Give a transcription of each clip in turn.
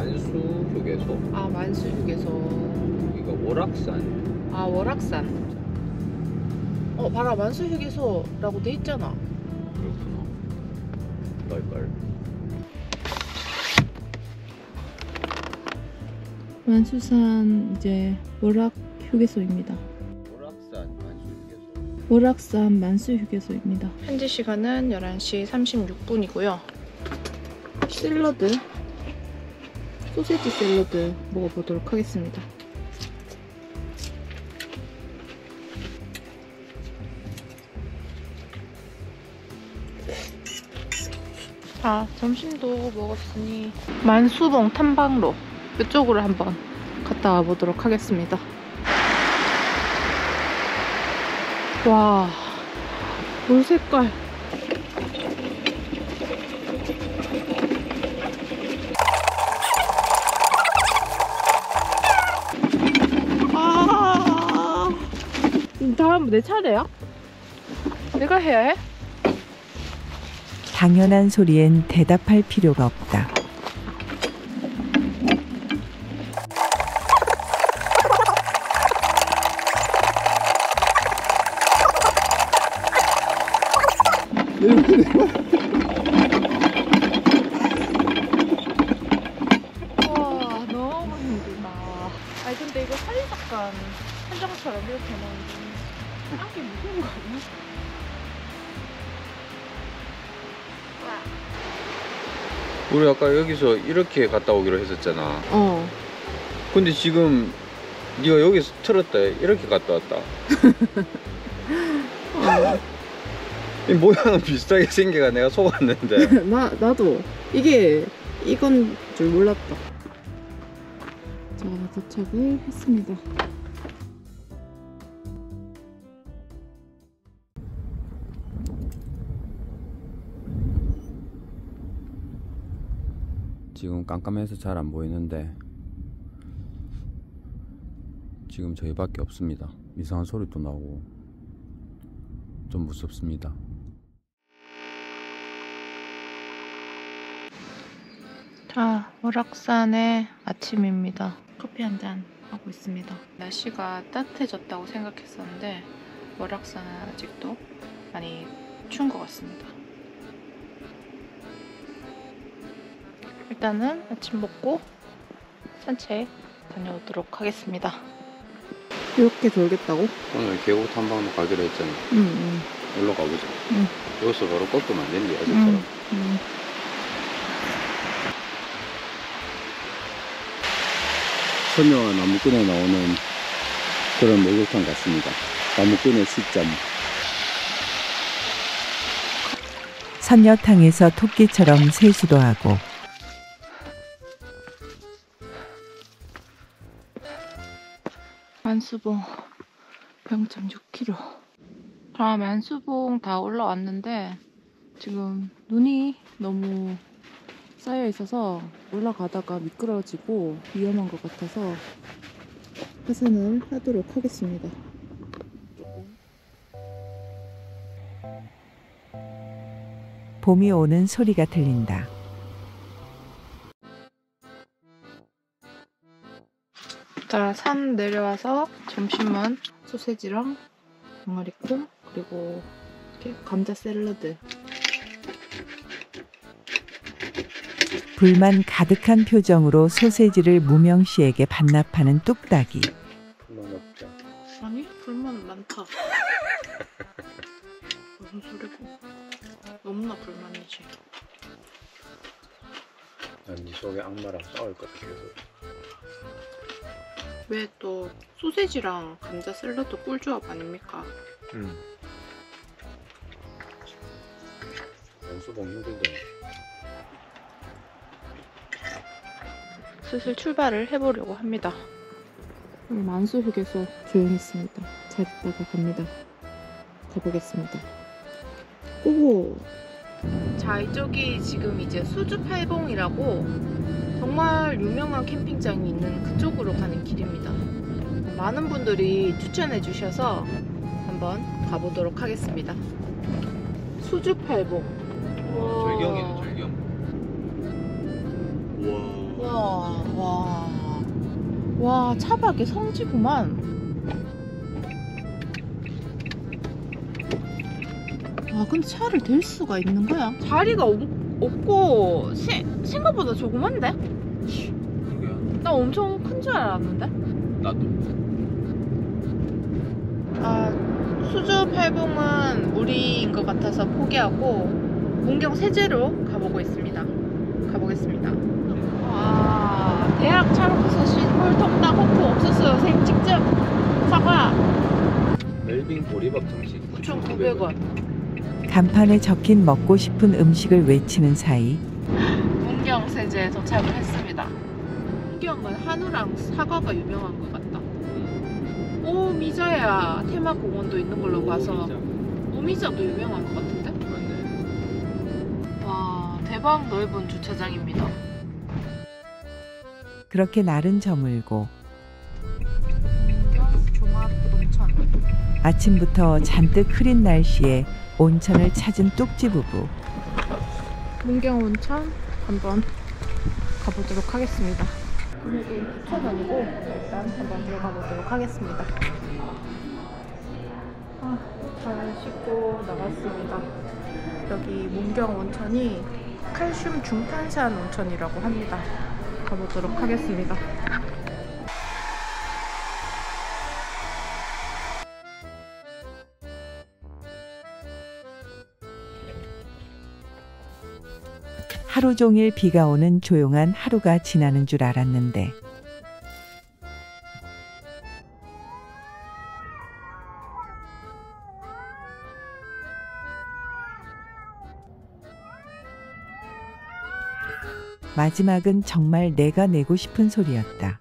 만수휴게소. 아, 만수휴게소. 여기가 월악산. 아, 월악산. 봐라, 만수휴게소라고 돼 있잖아. 그렇구나. 빨빨. 만수산 이제 월악휴게소입니다. 월악산 만수휴게소. 월악산 만수휴게소입니다. 현지 시간은 11시 36분이고요. 샐러드, 소세지 샐러드 먹어보도록 하겠습니다. 자, 점심도 먹었으니 만수봉 탐방로 이쪽으로 한번 갔다 와 보도록 하겠습니다. 와, 물 색깔. 다음 내 차례야? 내가 해야 해? 당연한 소리엔 대답할 필요가 없다. 와, 너무 힘들다. 아니 근데 이거 사진작관 한장처럼 이렇게 해놓으면 안기 무서운 거 아니야? 우리 아까 여기서 이렇게 갔다 오기로 했었잖아. 근데 지금 네가 여기서 틀었다 이렇게 갔다 왔다. 이 모양은 비슷하게 생겨가 내가 속았는데. 나도 이건 줄 몰랐다. 자, 도착을 했습니다. 지금 깜깜해서 잘 안 보이는데 지금 저희밖에 없습니다. 이상한 소리도 나고 좀 무섭습니다. 자, 월악산의 아침입니다. 커피 한잔 하고 있습니다. 날씨가 따뜻해졌다고 생각했었는데 월악산은 아직도 많이 추운 것 같습니다. 일단은 아침 먹고 산책 다녀오도록 하겠습니다. 이렇게 돌겠다고? 오늘 계곡 탐방로 가기로 했잖아. 응. 올라가 보자. 응. 여기서 바로 꺾으면 안 된대 아직처럼. 소녀와 나무꾼에 나오는 그런 목욕탕 같습니다. 나무꾼의 시점. 선녀탕에서 토끼처럼 세수도 하고 만수봉 0.6km. 자, 만수봉 다 올라왔는데 지금 눈이 너무 쌓여 있어서 올라가다가 미끄러지고 위험한 것 같아서 하산을 하도록 하겠습니다. 봄이 오는 소리가 들린다. 자, 산 내려와서 점심은 소세지랑 병아리콩 그리고 이렇게 감자 샐러드. 불만 가득한 표정으로 소세지를 무명 씨에게 반납하는 뚝딱이. 불만 없죠. 아니, 불만 많다. 무슨 소리고? 너무나 불만이지. 난 네 속에 악마랑 싸울 것 같아 계속. 왜 또 소세지랑 감자 샐러드 꿀조합 아닙니까? 연수봉 힘들더라. 슬슬 출발을 해보려고 합니다. 오늘 만수휴게소 조용했습니다. 잘 있다가 갑니다. 가보겠습니다. 오! 자, 이쪽이 지금 이제 수주팔봉이라고 정말 유명한 캠핑장이 있는 그쪽으로 가는 길입니다. 많은 분들이 추천해 주셔서 한번 가보도록 하겠습니다. 수주팔봉. 절경이네 절경. 우와. 와. 와, 차박의 성지구만. 근데 차를 댈 수가 있는 거야? 자리가 없고 생각보다 조그만데? 그러게요. 나 엄청 큰 줄 알았는데? 나도. 수주 팔봉은 무리인 것 같아서 포기하고 문경 세제로 가보겠습니다. 대학 차로부서 홀통당 호프 옥수수 생 직접 사과 멜빙 보리밥 정식 9,900원. 간판에 적힌 먹고 싶은 음식을 외치는 사이 문경 세제에 도착을 했습니다. 문경은 한우랑 사과가 유명한 것 같다. 오미자야 테마공원도 있는 걸로 봐서 오미자도 유명한 것 같은데? 맞네. 와, 대박 넓은 주차장입니다. 그렇게 날은 저물고 문경 종합 온천. 아침부터 잔뜩 흐린 날씨에 온천을 찾은 뚝지 부부. 문경 온천 한번 가보도록 하겠습니다. 금액이 9,000원이고 일단 한번 들어가 보도록 하겠습니다. 잘 씻고 나갔습니다. 여기 문경 온천이 칼슘 중탄산 온천이라고 합니다. 가보도록 하겠습니다. 하루 종일 비가 오는 조용한 하루가 지나는 줄 알았는데 마지막은 정말 내가 내고 싶은 소리였다.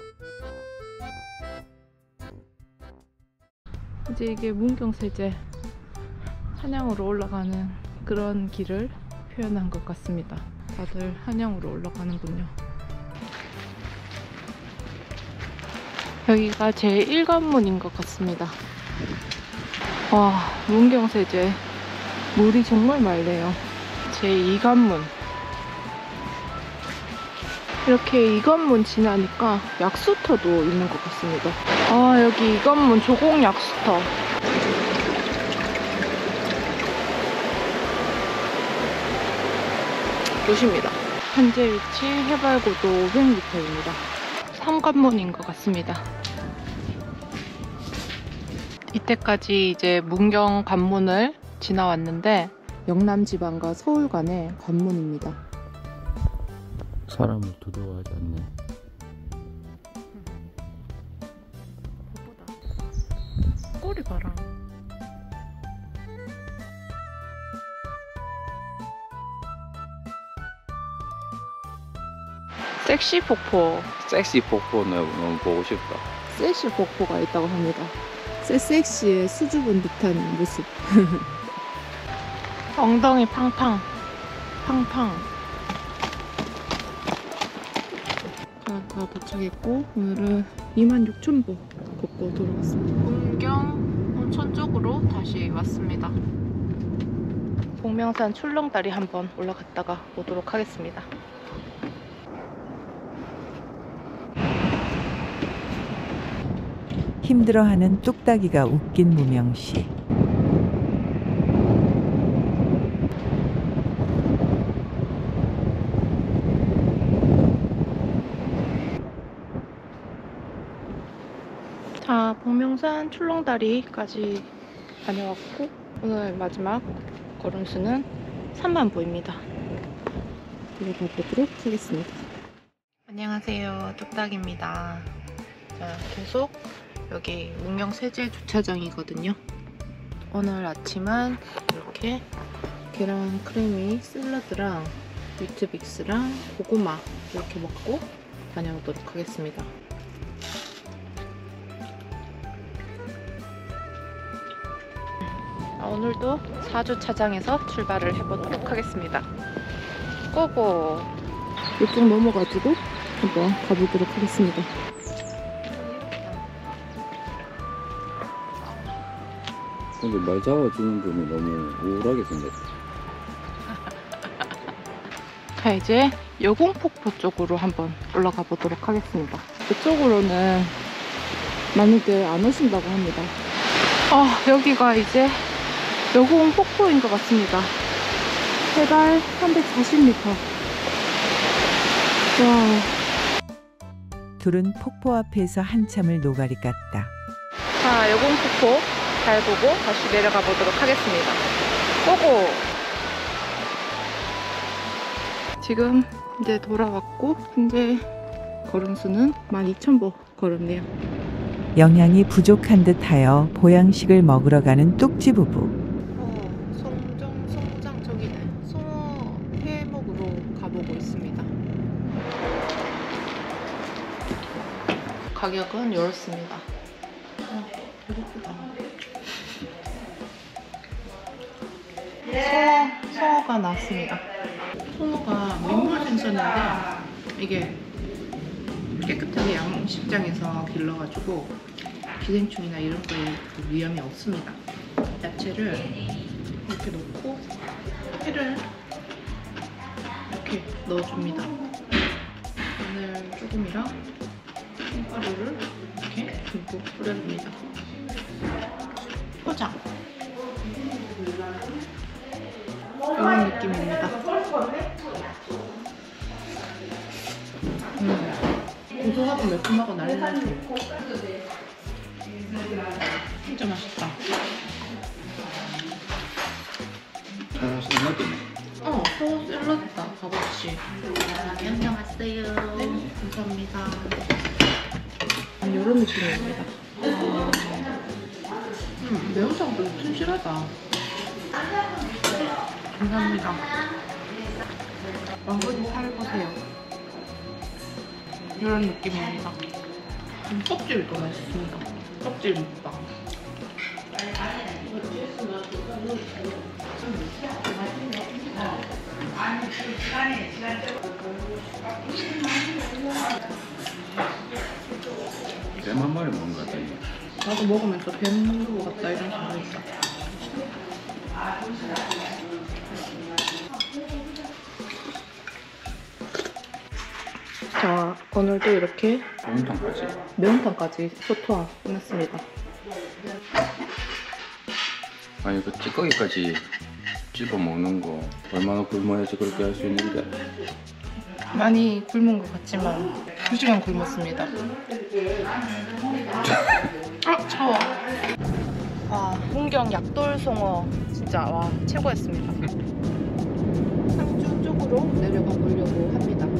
이제 이게 문경세제 한양으로 올라가는 그런 길을 표현한 것 같습니다. 다들 한양으로 올라가는군요. 여기가 제 1관문인 것 같습니다. 와, 문경세제 물이 정말 맑네요. 제 2관문. 이렇게 2관문 지나니까 약수터도 있는 것 같습니다. 여기 2관문 조공 약수터. 도시입니다. 현재 위치 해발고도 500m입니다. 3관문인 것 같습니다. 이때까지 이제 문경 관문을 지나왔는데 영남지방과 서울 간의 관문입니다. 사람을 두려워하지 않네. 꼬리 봐라. 섹시 폭포. 섹시 폭포 너무 보고 싶다. 섹시 폭포가 있다고 합니다. 섹시의 수줍은 듯한 모습. 엉덩이 팡팡. 다 도착했고 오늘은 26,000보 걷고 돌아왔습니다. 문경 온천 쪽으로 다시 왔습니다. 복명산 출렁다리 한번 올라갔다가 오도록 하겠습니다. 힘들어하는 뚝딱이가 웃긴 무명씨. 자, 복명산 출렁다리까지 다녀왔고 오늘 마지막 걸음수는 30,000보입니다. 들어가 보도록 하겠습니다. 안녕하세요, 뚝딱입니다. 자, 계속 여기 문경 세제 주차장이거든요. 오늘 아침은 이렇게 계란 크래미 샐러드랑 위트빅스랑 고구마 이렇게 먹고 다녀오도록 하겠습니다. 오늘도 4주차장에서 출발을 해보도록 하겠습니다. 고고! 이쪽 넘어가지고 한번 가보도록 하겠습니다. 근데 말 잡아주는 분이 너무 우울하게 생겼다. 자, 이제 여공폭포 쪽으로 한번 올라가 보도록 하겠습니다. 그쪽으로는 많이들 안 오신다고 합니다. 여기가 이제 여공폭포인 것 같습니다. 해발 340m. 와. 둘은 폭포 앞에서 한참을 노가리 깠다. 자, 여공폭포 잘 보고 다시 내려가 보도록 하겠습니다. 고고! 지금 이제 돌아왔고 현재 걸음수는 12,000보 걸었네요. 영양이 부족한 듯하여 보양식을 먹으러 가는 뚝지 부부. 송장 저기네. 송어 회 먹으러 가보고 있습니다. 가격은 이렇습니다. 배고프다. 송어가 나왔습니다. 송어가 민물 생선인데 이게 깨끗하게 양식장에서 길러가지고 기생충이나 이런 거에 그 위험이 없습니다. 야채를 이렇게 넣고 회를 이렇게 넣어줍니다. 마늘 조금이랑 콩가루를 이렇게 듬뿍 뿌려줍니다. 포장! 이런 느낌입니다. 고소하고 매콤하고 난리 나죠? 진짜 맛있다. 소스 샐러드다. 값없이. 양념 왔어요. 네, 감사합니다. 이런 느낌입니다. 매운탕도 튼실하다. 감사합니다. 왕건이 살을 보세요. 이런 느낌입니다. 껍질도 맛있습니다. 껍질 먹방. 뱀 한 마리 먹는 것 같다. 이거. 나도 먹으면서 뱀 먹는 것 같다 이런 생각이 있다. 자, 오늘도 이렇게 매운탕까지 소토하 끝났습니다. 아니 그 찌꺼기까지 찝어 먹는 거 얼마나 굶어야지 그렇게 할 수 있는데. 많이 굶은 것 같지만 2시간 굶었습니다. 차워. 와, 문경 약돌송어 진짜 와 최고였습니다. 상주 쪽으로 내려가 보려고 합니다.